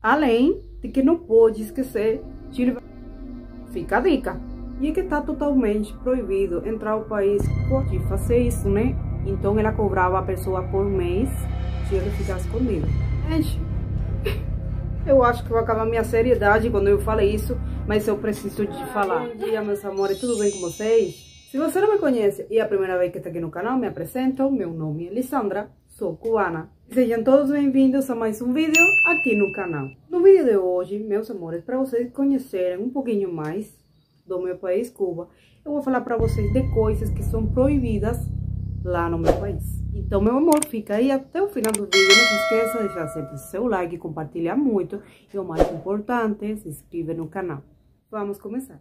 Além de que não pode esquecer de levar. Fica a dica. E é que está totalmente proibido entrar ao país de fazer isso, né? Então ela cobrava a pessoa por mês se ele ficar escondido. Gente, eu acho que vai acabar minha seriedade quando eu falei isso, mas eu preciso de falar. Bom dia, meus amores, tudo bem com vocês? Se você não me conhece e é a primeira vez que está aqui no canal, me apresento. Meu nome é Lisandra, sou cubana. Sejam todos bem-vindos a mais um vídeo aqui no canal. No vídeo de hoje, meus amores, para vocês conhecerem um pouquinho mais do meu país, Cuba, eu vou falar para vocês de coisas que são proibidas lá no meu país. Então, meu amor, fica aí até o final do vídeo. Não se esqueça de deixar sempre seu like, compartilhar muito e o mais importante, se inscreva no canal. Vamos começar.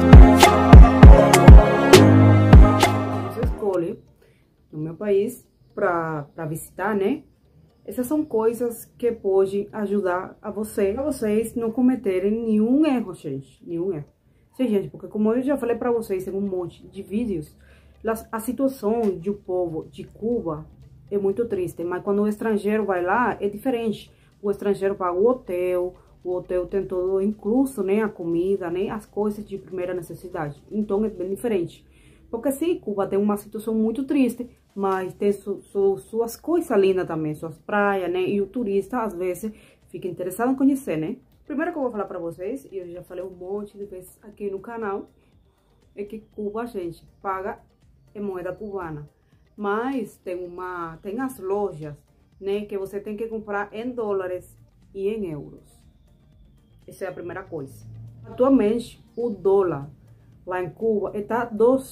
Você escolhe no meu país para visitar, né? Essas são coisas que podem ajudar a vocês não cometerem nenhum erro, gente. Nenhum erro. Sim, gente, porque como eu já falei para vocês em um monte de vídeos, a situação do povo de Cuba é muito triste. Mas quando o estrangeiro vai lá, é diferente. O estrangeiro paga o hotel tem todo incluso, né? A comida, né? As coisas de primeira necessidade. Então é bem diferente. Porque sim, Cuba tem uma situação muito triste, mas tem suas coisas lindas também, suas praias, né? E o turista, às vezes, fica interessado em conhecer, né? Primeiro que eu vou falar pra vocês, e eu já falei um monte de vezes aqui no canal, é que Cuba, gente, paga em moeda cubana. Mas tem as lojas, né? Que você tem que comprar em dólares e em euros. Essa é a primeira coisa. Atualmente, o dólar lá em Cuba está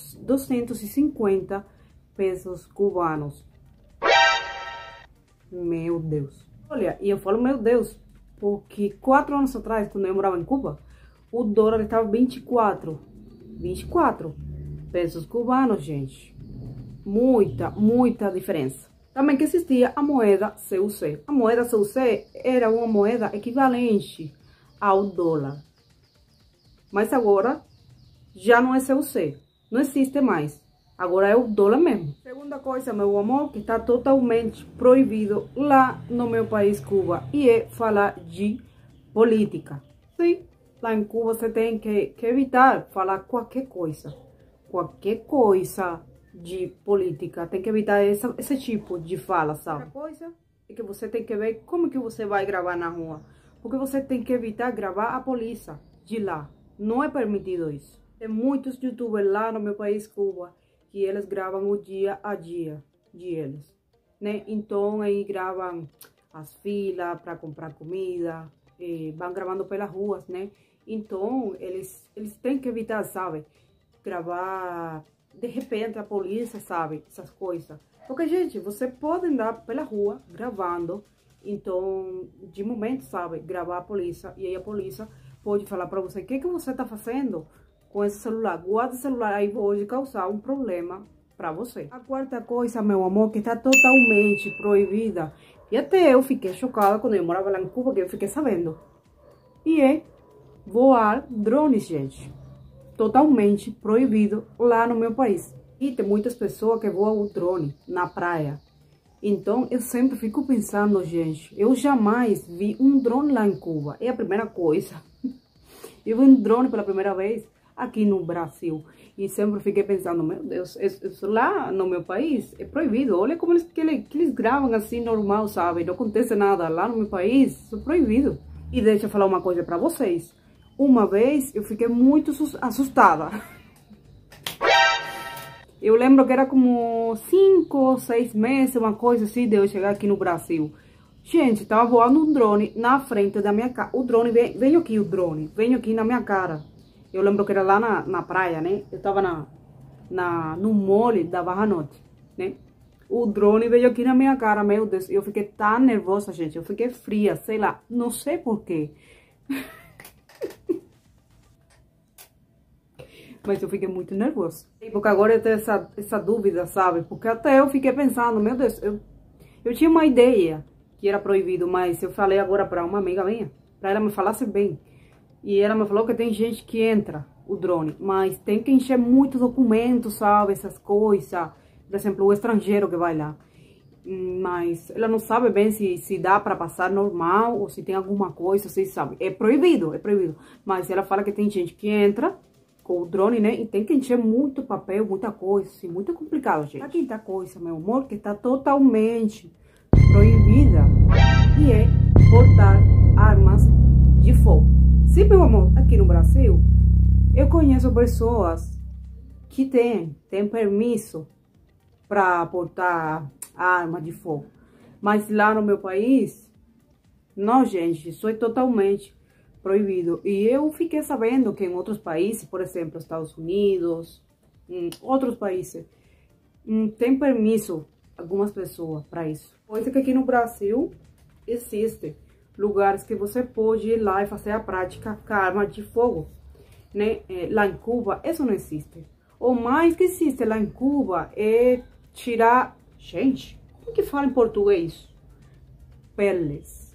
250 pesos cubanos. Meu Deus. Olha, e eu falo meu Deus, porque 4 anos atrás, quando eu morava em Cuba, o dólar estava 24 pesos cubanos, gente. Muita diferença. Também que existia a moeda CUC. A moeda CUC era uma moeda equivalente ao dólar. Mas agora já não é CUC. Não existe mais. Agora é o dólar mesmo. Segunda coisa, meu amor, que está totalmente proibido lá no meu país, Cuba, e é falar de política. Sim, lá em Cuba você tem que evitar falar qualquer coisa de política. Tem que evitar esse tipo de fala, sabe? Outra coisa é que você tem que ver como que você vai gravar na rua. Porque você tem que evitar gravar a polícia de lá. Não é permitido isso. Tem muitos youtubers lá no meu país, Cuba, que eles gravam o dia a dia de eles, né? Então aí gravam as filas para comprar comida, vão gravando pelas ruas, né? Então eles têm que evitar, sabe? Gravar de repente a polícia, sabe? Essas coisas. Porque, gente, você pode andar pela rua gravando, então de momento, sabe? Gravar a polícia e aí a polícia pode falar para você: o que você tá fazendo com esse celular? Guarda o celular, aí pode causar um problema para você. A quarta coisa, meu amor, que está totalmente proibida, e até eu fiquei chocada quando eu morava lá em Cuba, que eu fiquei sabendo, e é voar drones, gente. Totalmente proibido lá no meu país. E tem muitas pessoas que voam o drone na praia. Então eu sempre fico pensando, gente, eu jamais vi um drone lá em Cuba. É a primeira coisa. Eu vi um drone pela primeira vez aqui no Brasil. E sempre fiquei pensando, meu Deus, isso lá no meu país é proibido. Olha como eles gravam assim normal, sabe? Não acontece nada. Lá no meu país, isso é proibido. E deixa eu falar uma coisa pra vocês. Uma vez eu fiquei muito assustada. Eu lembro que era como 5 ou 6 meses, uma coisa assim, de eu chegar aqui no Brasil. Gente, tava voando um drone na frente da minha casa. O drone, veio aqui o drone, veio aqui na minha cara. Eu lembro que era lá na praia, né? Eu tava no mole da Barra Norte, né? O drone veio aqui na minha cara, meu Deus. Eu fiquei tão nervosa, gente. Eu fiquei fria, sei lá, não sei porquê. Mas eu fiquei muito nervosa. Porque agora eu tenho essa dúvida, sabe? Porque até eu fiquei pensando, meu Deus, eu tinha uma ideia que era proibido, mas eu falei agora para uma amiga minha, para ela me falasse bem. E ela me falou que tem gente que entra o drone, mas tem que encher muitos documentos, sabe? Essas coisas. Por exemplo, o estrangeiro que vai lá. mas ela não sabe bem se dá para passar normal ou se tem alguma coisa, vocês sabem. É proibido, mas ela fala que tem gente que entra com o drone, né, e tem que encher muito papel, muita coisa, assim, muito complicado, gente. A quinta coisa, meu amor, que está totalmente proibida, e é portar armas de fogo. Sim, meu amor, aqui no Brasil, eu conheço pessoas que têm permisso para portar arma de fogo. Mas lá no meu país, não, gente, isso é totalmente proibido. E eu fiquei sabendo que em outros países, por exemplo, Estados Unidos, outros países, tem permisso algumas pessoas para isso. Coisa que aqui no Brasil existe lugares que você pode ir lá e fazer a prática com arma de fogo, né? Lá em Cuba, isso não existe. O mais que existe lá em Cuba é tirar... Gente, como que fala em português? Peles.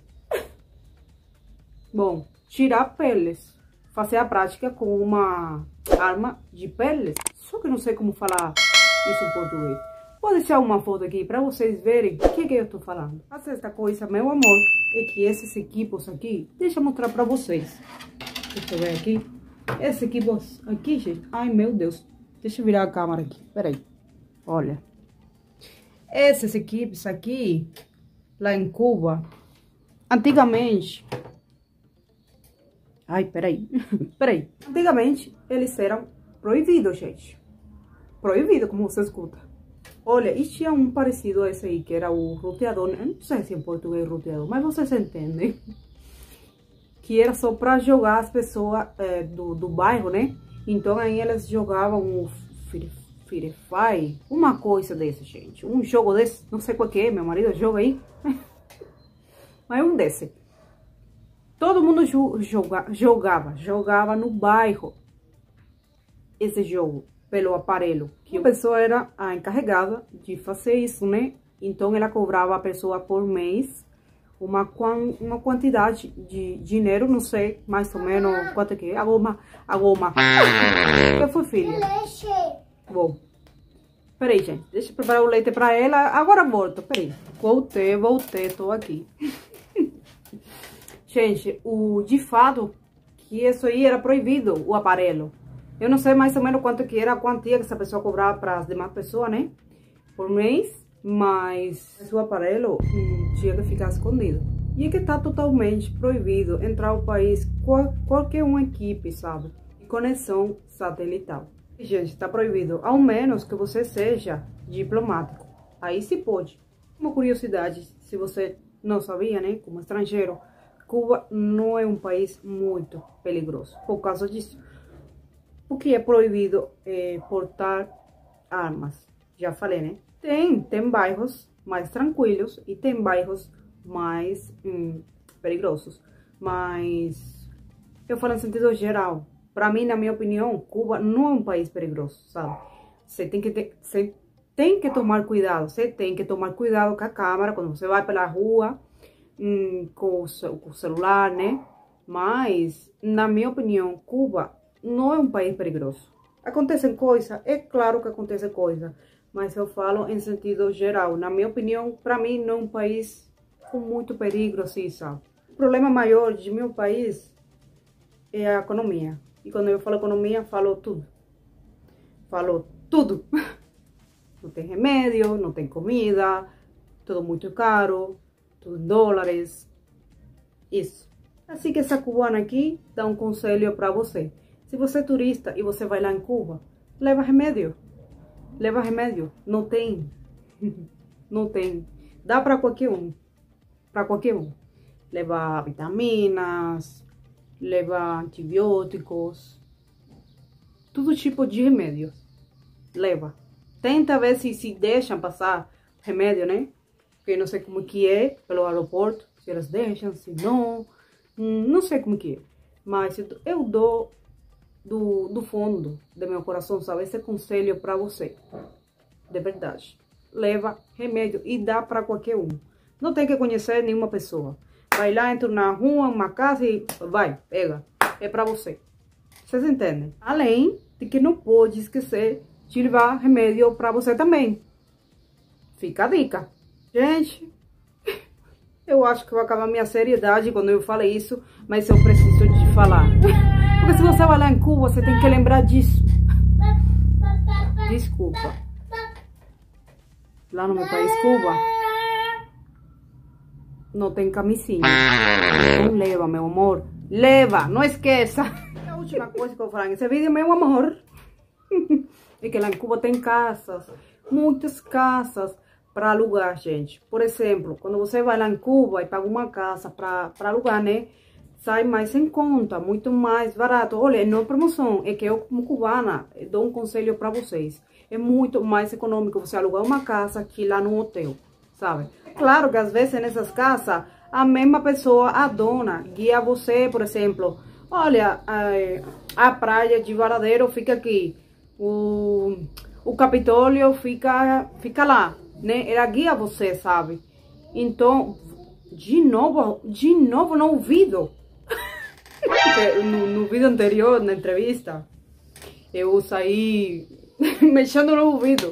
Bom, tirar peles. Fazer a prática com uma arma de peles. Só que não sei como falar isso em português. Vou deixar uma foto aqui para vocês verem o que eu tô falando. A sexta coisa, meu amor, é que esses equipos aqui... Deixa eu mostrar para vocês. Deixa eu ver aqui. Esses equipos aqui, gente... Ai, meu Deus. Deixa eu virar a câmera aqui. Peraí. Olha. Esses equipes aqui, lá em Cuba, antigamente... Ai, peraí. Peraí. Antigamente, eles eram proibidos, gente. Proibido, como você escuta. Olha, e tinha um parecido a esse aí, que era o roteador. Eu não sei se em português é roteador, mas vocês entendem. Que era só pra jogar as pessoas do bairro, né? Então aí elas jogavam o Free Fire, uma coisa desse, gente. Um jogo desse, não sei qual que é, meu marido joga aí. Mas um desse. Todo mundo jogava no bairro esse jogo, pelo aparelho. Que a pessoa era a encarregada de fazer isso, né? Então ela cobrava a pessoa por mês uma quantidade de dinheiro, não sei mais ou menos quanto que é. A goma. Que foi, filha? Bom. Peraí, gente. Deixa eu preparar o leite pra ela. Agora volto. Peraí. Voltei. Tô aqui. Gente, de fato, que isso aí era proibido, o aparelho. Eu não sei mais ou menos quanto que era a quantia que essa pessoa cobrava para as demais pessoas, né? Por mês. Mas o aparelho tinha que ficar escondido. E é que tá totalmente proibido entrar ao país qualquer uma equipe, sabe? De conexão satelital. E, gente, tá proibido, ao menos que você seja diplomático. Aí se pode. Uma curiosidade, se você não sabia, né? Como estrangeiro, Cuba não é um país muito perigoso. Por causa disso. Porque é proibido portar armas. Já falei, né? Tem bairros mais tranquilos e tem bairros mais perigosos. Mas eu falo em sentido geral. Para mim, na minha opinião, Cuba não é um país perigoso, sabe? Você tem que tomar cuidado. Você tem que tomar cuidado com a câmera quando você vai pela rua, com o celular, né? Mas, na minha opinião, Cuba não é um país perigoso. Acontecem coisas, é claro que acontecem coisas. Mas eu falo em sentido geral. Na minha opinião, para mim, não é um país com muito perigo, assim, sabe? O problema maior de meu país é a economia. E quando eu falo economia, falo tudo. Falo tudo. Não tem remédio, não tem comida, tudo muito caro, tudo em dólares. Isso. Assim que essa cubana aqui dá um conselho para você. Se você é turista e você vai lá em Cuba, leva remédio. Leva remédio. Não tem. Não tem. Dá para qualquer um. Para qualquer um. Leva vitaminas, leva antibióticos, todo tipo de remédio. Leva. Tenta ver se deixam passar remédio, né? Porque não sei como que é pelo aeroporto. Se elas deixam, se não. Não sei como que é. Mas eu dou do fundo do meu coração, sabe? Esse conselho para você. De verdade. Leva remédio e dá para qualquer um. Não tem que conhecer nenhuma pessoa. Vai lá, entra na rua, uma casa e vai, pega. É para você. Vocês entendem? Além de que não pode esquecer de levar remédio para você também. Fica a dica. Gente, eu acho que eu vou acabar minha seriedade quando eu falei isso, mas eu preciso de falar. Porque se você vai lá em Cuba, você tem que lembrar disso. Desculpa. Lá no meu país, Cuba, não tem camisinha. Então leva, meu amor. Leva, não esqueça. A última coisa que eu vou falar nesse vídeo, meu amor, é que lá em Cuba tem casas, muitas casas para alugar, gente. Por exemplo, quando você vai lá em Cuba e paga uma casa para alugar, né? Sai mais em conta, muito mais barato. Olha, não é promoção, é que eu, como cubana, dou um conselho para vocês. É muito mais econômico você alugar uma casa que lá no hotel, sabe? Claro que às vezes nessas casas, a mesma pessoa, a dona, guia você, por exemplo. Olha, a praia de Varadero fica aqui. O Capitólio fica lá, né? Ela guia você, sabe? Então, de novo no ouvido. No vídeo anterior, na entrevista, eu saí mexendo no ouvido.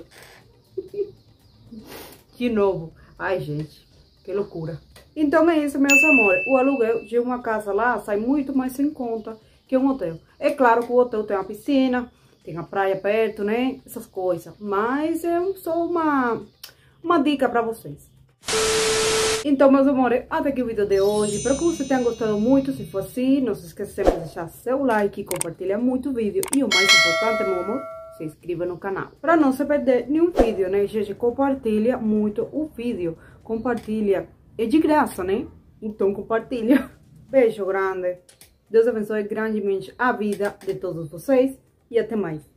De novo. Ai, gente, que loucura. Então é isso, meus amores. O aluguel de uma casa lá sai muito mais em conta que um hotel. É claro que o hotel tem uma piscina, tem a praia perto, né? Essas coisas. Mas é só uma dica pra vocês. Então, meus amores, até aqui o vídeo de hoje. Espero que você tenha gostado muito. Se for assim, não se esqueça de deixar seu like, compartilhar muito o vídeo. E o mais importante, meu amor, se inscreva no canal. Para não se perder nenhum vídeo, né, gente? Compartilha muito o vídeo. Compartilha. É de graça, né? Então, compartilha. Beijo grande. Deus abençoe grandemente a vida de todos vocês. E até mais.